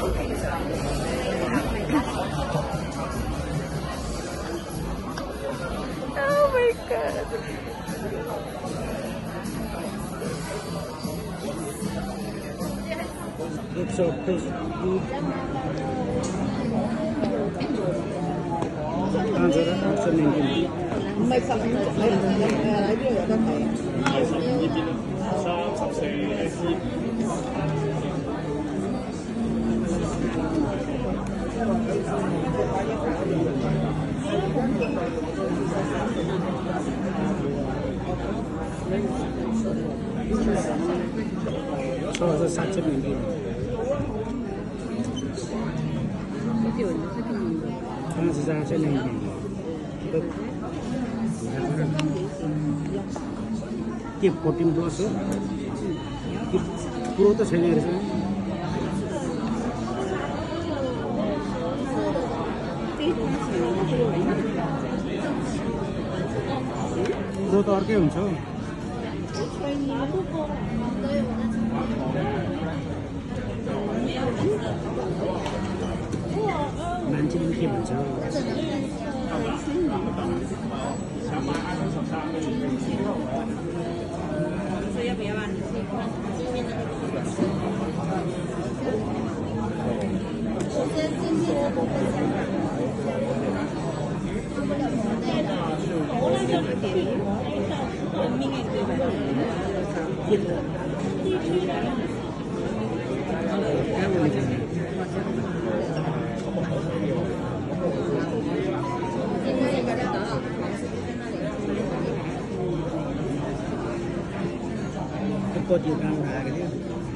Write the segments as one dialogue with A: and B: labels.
A: Oh my god.
B: It's so close. 저 사진 있는데. 하나 세상 세는 게 코팅 도서 프로도 세네에서 프로도 अर्कै हुन्छ मान्छेले के भन्छ कति राम्रो आएको थियो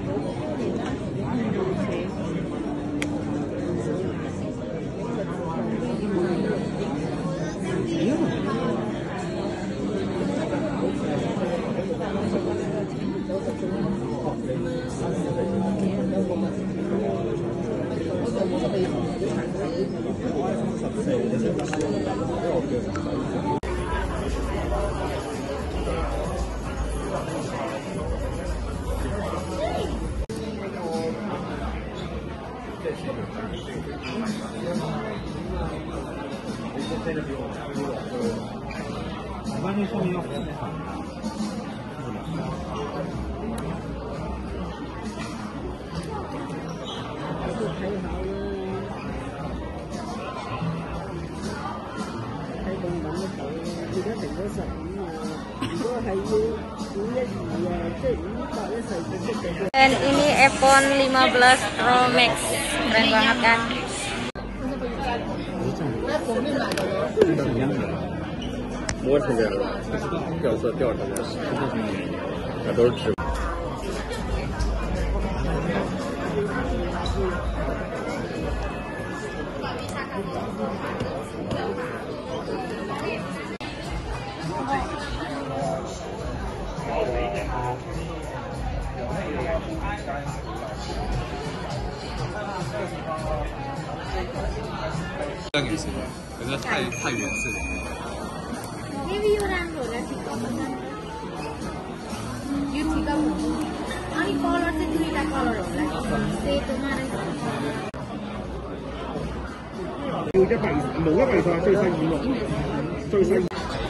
A: Dan ini iPhone 15 Pro Max, keren banget kan?
C: 摸成这样了，掉色掉成这样，那都是纸。
D: 给谁？可是太原始了。
A: Review-ran roller you think of any color से दुईटा color होला से तुम्हारे
B: 有一百某一百最新語錄，最新。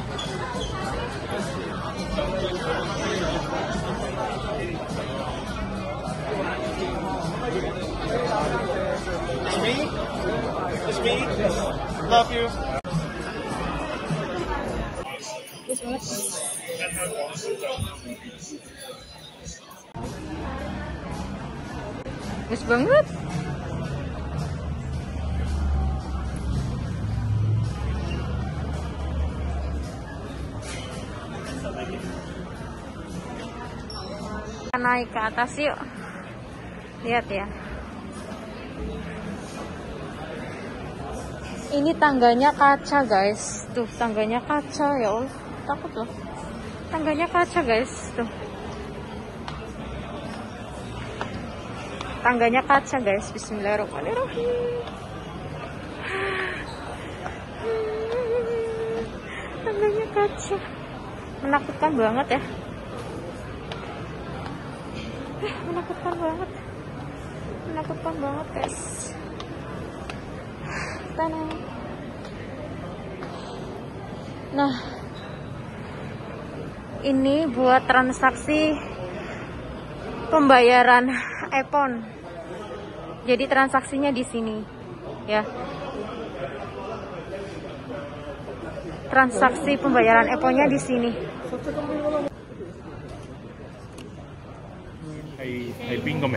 E: It's me. Love you.
A: Bagus banget. Naik ke atas yuk. Lihat ya. Ini tangganya kaca guys. Tuh tangganya kaca ya Allah. Takut loh. Tangganya kaca guys. Tuh. Tangganya kaca guys. Bismillahirrahmanirrahim. Tangganya kaca. Menakutkan banget ya. Menakutkan banget. Menakutkan banget guys. Tanah. Nah, ini buat transaksi pembayaran Epon. Jadi transaksinya di sini, ya. Transaksi pembayaran Eponnya di sini.
B: 係邊個名？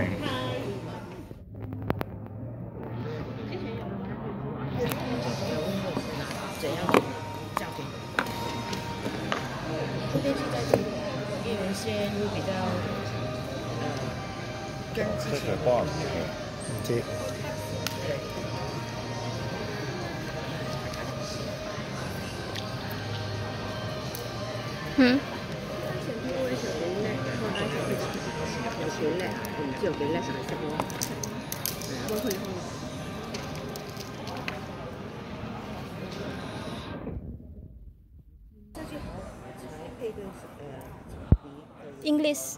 F: 这边是在这里，因为有一些会比较跟之前
C: 唔知。
A: 嗯。
F: 有叻，我唔知有幾叻，實係識咯。幫佢開。這句好才配對
A: English。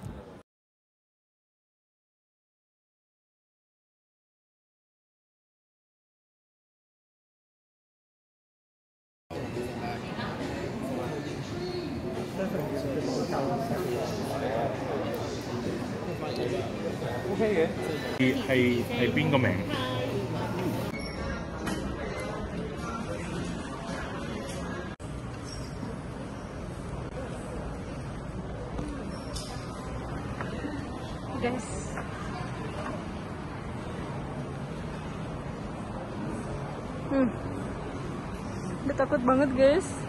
B: 係邊個名？
A: Guys. Udah takut banget guys.